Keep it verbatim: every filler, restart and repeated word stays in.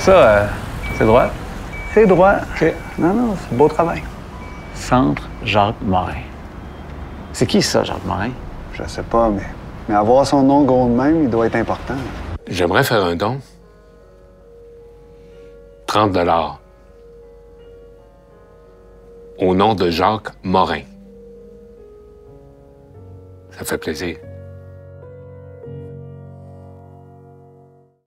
Ça, euh, c'est droit? C'est droit. OK. Non, non, c'est beau travail. Centre Jacques Morin. C'est qui ça, Jacques Morin? Je sais pas, mais, mais avoir son nom gros de même, il doit être important. J'aimerais faire un don. trente dollars. Au nom de Jacques Morin. Ça fait plaisir.